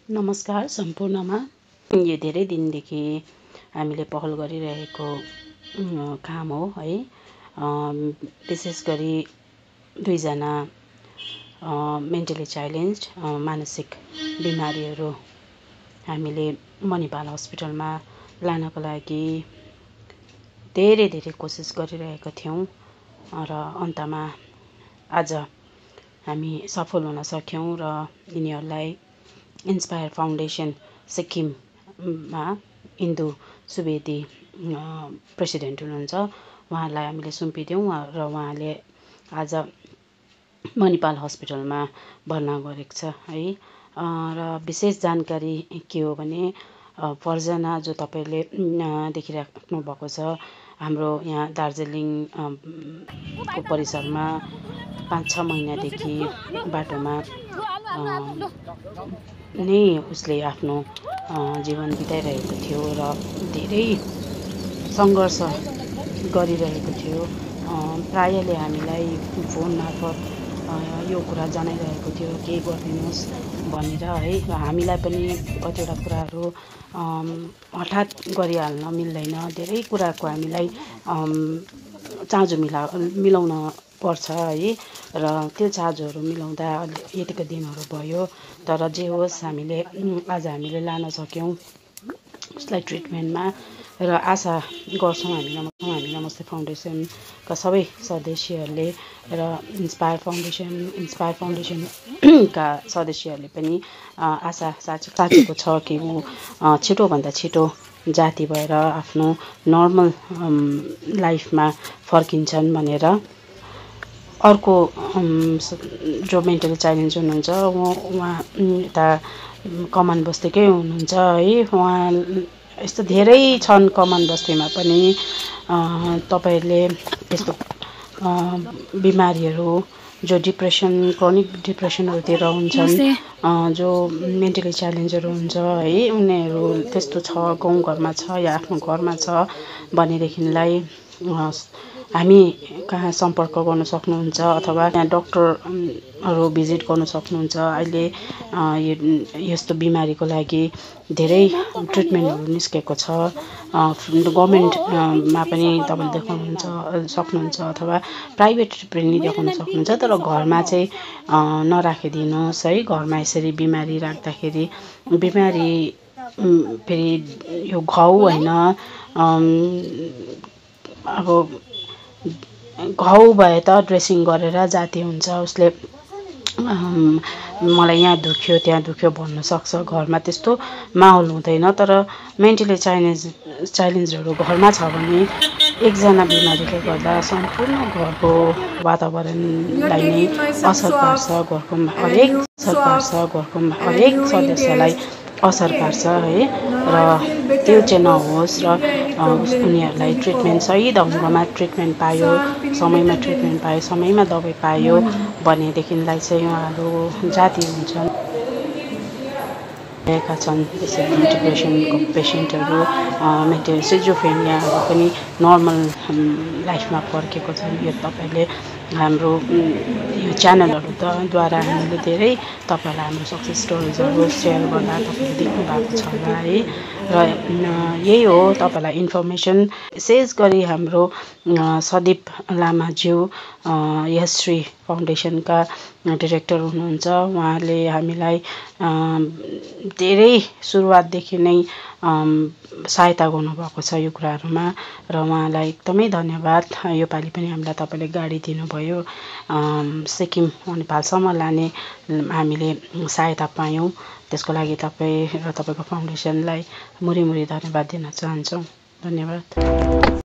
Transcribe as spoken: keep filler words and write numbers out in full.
नमस्कार सम्पूर्णमा। यो धेरै दिनदेखि हामीले पहल गरिरहेको काम हो है। विशेष गरी दुईजना मेन्टली च्यालेन्ज मानसिक बिमारीहरू हामीले मणिपाल हस्पिटलमा लानको लागि धेरै धेरै कोसिस गरिरहेका थियौं र अन्तमा आज हामी सफल हुन सक्यौं र यिनीहरूलाई इन्स्पायर फाउन्डेसन सिक्किममा इन्दु सुवेदी प्रेसिडेन्ट हुनुहुन्छ, उहाँलाई हामीले सुम्पिदियौं र उहाँले आज मणिपाल हस्पिटलमा भर्ना गरेको छ है। र विशेष जानकारी के हो भने फर्जना जो तपाईले देखिराख्नु भएको छ, हाम्रो यहाँ दार्जिलिङ को परिसरमा पाँच छ महिनादेखि बाटोमा नै उसले आफ्नो जीवन बिताइरहेको थियो र धेरै सङ्घर्ष गरिरहेको थियो। प्रायले हामीलाई फोन मार्फत यो कुरा जनाइरहेको थियो के गरिदिनुहोस् भनेर है। र हामीलाई पनि कतिवटा कुराहरू हठात गरिहाल्न मिल्दैन, धेरै कुराको हामीलाई चाँजो मिला मिलाउन पर्छ है। र त्यो चाँजोहरू मिलाउँदा यतिको दिनहरू भयो, तर जे होस् हामीले आज हामीले लान सक्यौं उसलाई ट्रिटमेन्टमा र आशा गर्छौं हामी हामी नमस्ते फाउन्डेसनका सबै सदस्यहरूले र इन्स्पायर फाउन्डेसन इन्स्पायर फाउन्डेसनका सदस्यहरूले पनि आशा साँचेको छ कि ऊ छिटोभन्दा छिटो जाती भएर आफ्नो नर्मल लाइफमा फर्किन्छन् भनेर। अर्को जो मेन्टल च्यालेन्ज हुनुहुन्छ उहाँ यता कमान बस्तीकै हुनुहुन्छ है। उहाँ यस्तो धेरै छन् कमान बस्तीमा पनि तपाईहरुले यस्तो बिमारीहरू जो डिप्रेसन क्रोनिक डिप्रेसनहरुतिर हुन्छन्, जो मेन्टली च्यालेन्जहरू हुन्छ है, उनीहरू त्यस्तो छ गाउँघरमा छ या आफ्नो घरमा छ भनेदेखिलाई हामी कहाँ सम्पर्क गर्न सक्नुहुन्छ अथवा यहाँ डाक्टरहरू भिजिट गर्न सक्नुहुन्छ। अहिले यस्तो बिमारीको लागि धेरै ट्रिटमेन्टहरू निस्केको छ, गभर्नमेन्टमा पनि तपाईले देखाउनुहुन्छ सक्नुहुन्छ अथवा प्राइभेट पनि देखाउन सक्नुहुन्छ। तर घरमा चाहिँ नराखिदिनुहोस् है। घरमा यसरी बिमारी राख्दाखेरि बिमारी फेरि यो घाउ होइन, अब घाउ भए त ड्रेसिङ गरेर जाती हुन्छ, उसले मलाई यहाँ दुख्यो त्यहाँ दुख्यो भन्न सक्छ। घरमा त्यस्तो माहौल हुँदैन। तर मेन्टली च्यालेन्ज च्यालेन्जहरू घरमा छ भने एकजना बिमारीले गर्दा सम्पूर्ण घरको वातावरणलाई नै असर पार्छ, घरको हरेक असर पार्छ घरको हरेक सदस्यलाई असर पार्छ है। र त्यो चाहिँ नहोस् र उनीहरूलाई ट्रिटमेन्ट सही ढङ्गमा ट्रिटमेन्ट पायो, समयमा ट्रिटमेन्ट पायो, समयमा दबाई पायो भनेदेखिलाई चाहिँ उहाँहरू जाती हुन्छन्। भएका छन् त्यसरी डिप्रेसनको पेसेन्टहरू, मेन्टल सिजोफ्रेनियाहरू पनि नर्मल लाइफमा फर्केको छन्। यो तपाईले हाम्रो यो च्यानलहरू द्वारा हामीले धेरै तपाईलाई हाम्रो सक्सेस स्टोरिजहरू सेयर गर्दा तपाईले देख्नु भएको छ होला है। र यही हो तपाईलाई इन्फर्मेसन। विशेष गरी हाम्रो सदीप लामाज्यू यश्री फाउन्डेसनका डिरेक्टर हुनुहुन्छ, उहाँले हामीलाई धेरै सुरुवातदेखि नै सहायता गर्नुभएको छ यो कुराहरूमा र उहाँलाई एकदमै धन्यवाद। योपालि पनि हामीलाई तपाईले गाडी दिनुभयो, सिक्किम मणिपालसम्म लाने हामीले सहायता पायौं, त्यसको लागि तपाई र तपाईको फाउन्डेसनलाई मुरी मुरी धन्यवाद दिन चाहन्छौं। धन्यवाद।